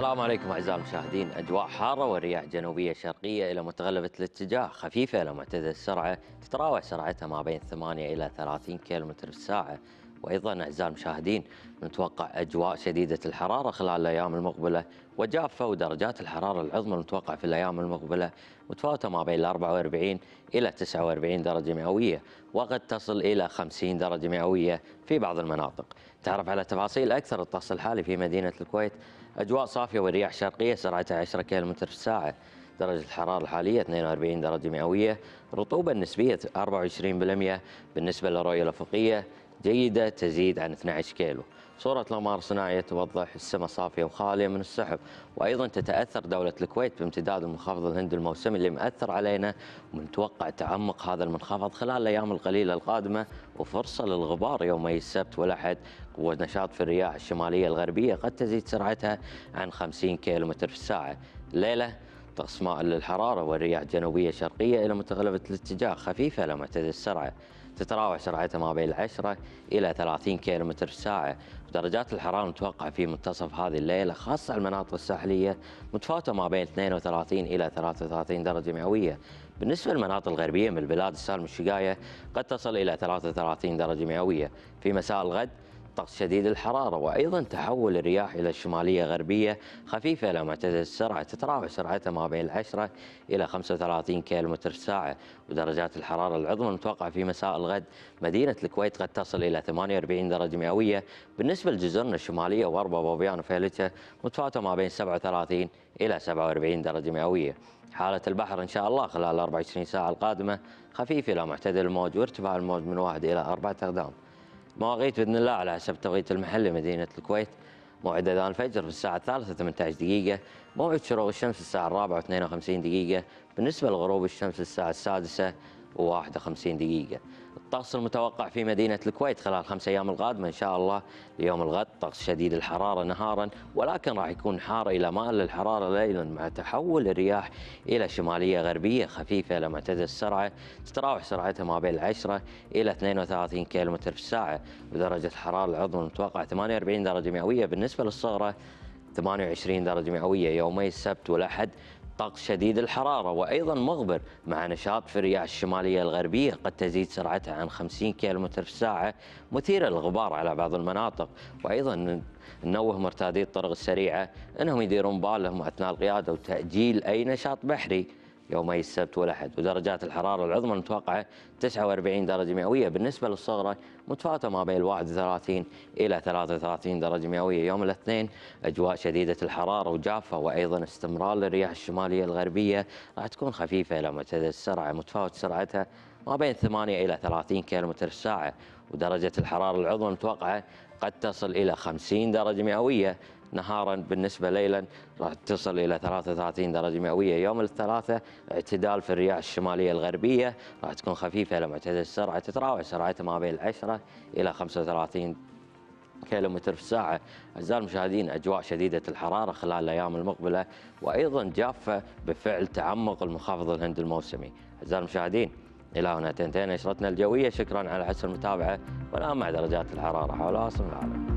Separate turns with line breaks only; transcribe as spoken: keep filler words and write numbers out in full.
السلام عليكم أعزائي المشاهدين. أجواء حارة ورياح جنوبية شرقية إلى متغلبة الاتجاه خفيفة إلى معتدل السرعة، تتراوح سرعتها ما بين ثمانية إلى ثلاثين كيلومتر في الساعة. وأيضا أعزائي المشاهدين نتوقع أجواء شديدة الحرارة خلال الأيام المقبلة وجافة، ودرجات الحرارة العظمى المتوقع في الأيام المقبلة متفاوتة ما بين أربعة وأربعين إلى تسعة وأربعين درجة مئوية، وقد تصل إلى خمسين درجة مئوية في بعض المناطق. تعرف على تفاصيل أكثر الطقس الحالي في مدينة الكويت. أجواء صافية ورياح شرقية سرعتها عشرة كيلومتر في الساعة. درجة الحرارة الحالية اثنين وأربعين درجة مئوية. الرطوبة النسبية أربعة وعشرين بالمئة. بالنسبة للرؤية الأفقية جيدة تزيد عن اثني عشر كيلو. صورة الأقمار الصناعية توضح السماء صافية وخالية من السحب. وأيضا تتأثر دولة الكويت بامتداد المنخفض الهندي الموسمي اللي مأثر علينا، ومتوقع تعمق هذا المنخفض خلال الأيام القليلة القادمة، وفرصة للغبار يومي السبت والأحد. قوة نشاط في الرياح الشمالية الغربية قد تزيد سرعتها عن خمسين كيلومتر في الساعة. الليلة طقس مائل للحرارة والرياح جنوبية شرقية إلى متغلبة الاتجاه خفيفة إلى معتدل السرعة، تتراوح سرعتها ما بين عشرة إلى ثلاثين كيلومتر في الساعة. ودرجات الحرارة المتوقعة في منتصف هذه الليلة خاصة المناطق الساحلية متفاوتة ما بين اثنين وثلاثين إلى ثلاثة وثلاثين درجة مئوية. بالنسبة للمناطق الغربية من البلاد السالم والشقاية قد تصل إلى ثلاثة وثلاثين درجة مئوية. في مساء الغد طقس شديد الحرارة، وأيضا تحول الرياح إلى الشمالية غربية خفيفة إلى معتدل السرعة، تتراوح سرعتها ما بين عشرة إلى خمسة وثلاثين كيلومتر في الساعة. ودرجات الحرارة العظمى المتوقعة في مساء الغد مدينة الكويت قد تصل إلى ثمانية وأربعين درجة مئوية. بالنسبة لجزرنا الشمالية وأربا وبوبيان وفيلتة متفاوتة ما بين سبعة وثلاثين إلى سبعة وأربعين درجة مئوية. حالة البحر إن شاء الله خلال أربعة وعشرين ساعة القادمة خفيف إلى معتدل الموج، وارتفاع الموج من واحد إلى أربعة أقدام. مواقيت باذن الله على حسب التوقيت المحلي مدينه الكويت: موعد اذان الفجر في الساعه الثالثة ثمانية عشر دقيقه، موعد شروق الشمس الساعه الرابعة واثنين وخمسين دقيقه، بالنسبه لغروب الشمس الساعه السادسة وواحد وخمسين دقيقه. الطقس المتوقع في مدينه الكويت خلال الخمس ايام القادمه ان شاء الله: ليوم الغد طقس شديد الحراره نهارا، ولكن راح يكون حار الى مائل للحراره ليلا، مع تحول الرياح الى شماليه غربيه خفيفه الى معتدل السرعه، تتراوح سرعتها ما بين عشرة الى اثنين وثلاثين كيلومتر في الساعه. ودرجه الحراره العظمى المتوقعه ثمانية وأربعين درجه مئويه. بالنسبه للصغرى ثمانية وعشرين درجه مئويه. يومي السبت والاحد طقس شديد الحرارة وأيضا مغبر مع نشاط في الرياح الشمالية الغربية قد تزيد سرعتها عن خمسين كيلومتر في الساعة، مثيرة للغبار على بعض المناطق. وأيضا ننوه مرتادي الطرق السريعة أنهم يديرون بالهم أثناء القيادة وتأجيل أي نشاط بحري يومي السبت والأحد. ودرجات الحرارة العظمى المتوقعة تسعة وأربعين درجة مئوية. بالنسبة للصغرى متفاوتة ما بين واحد وثلاثين إلى ثلاثة وثلاثين درجة مئوية. يوم الاثنين أجواء شديدة الحرارة وجافة، وأيضا استمرار للرياح الشمالية الغربية راح تكون خفيفة إلى معتدل السرعة، متفاوت سرعتها ما بين ثمانية إلى ثلاثين كيلومتر في الساعة. ودرجة الحرارة العظمى المتوقعة قد تصل إلى خمسين درجة مئوية نهارا. بالنسبة ليلا راح تصل إلى ثلاثة وثلاثين درجة مئوية. يوم الثلاثاء اعتدال في الرياح الشمالية الغربية راح تكون خفيفة إلى معتدل السرعة، تتراوح سرعتها ما بين عشرة إلى خمسة وثلاثين كيلومتر في الساعة. أعزائي المشاهدين أجواء شديدة الحرارة خلال الأيام المقبلة، وأيضا جافة بفعل تعمق المنخفض الهندي الموسمي. أعزائي المشاهدين إلى هنا تنتهي نشرتنا الجوية، شكرا على حسن المتابعة، والآن مع درجات الحرارة حول عاصمة العالم.